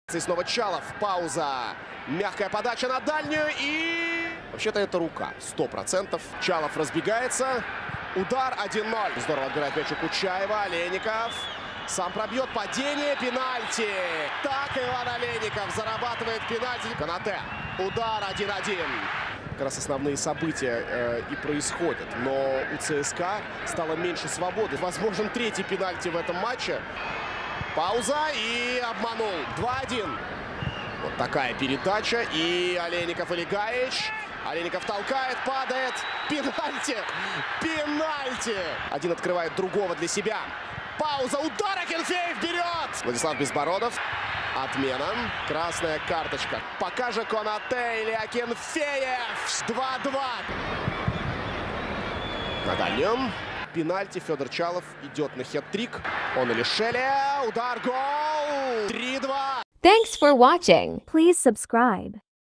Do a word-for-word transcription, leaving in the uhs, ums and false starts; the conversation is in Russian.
И снова Чалов. Пауза. Мягкая подача на дальнюю. И... Вообще-то это рука. Сто процентов. Чалов разбегается. Удар один ноль. Здорово отбирает мяч у Кучаева. Олейников. Сам пробьет. Падение. Пенальти. Так Иван Олейников зарабатывает пенальти. Конате. Удар один один. Как раз основные события э, и происходят. Но у ЦСКА стало меньше свободы. Возможен третий пенальти в этом матче. Пауза и обманул. два один. Вот такая передача. И Олейников или Гаич. Олейников толкает, падает. Пенальти. Пенальти. Один открывает другого для себя. Пауза. Удар. Акинфеев берет. Владислав Безбородов. Отмена. Красная карточка. Пока же Конате или Акинфеев. два-два. На дальнем. Пенальти. Федор Чалов идет на хет-трик. Он или Шеле. Удар. Гол. три-два. Thanks for watching. Please subscribe.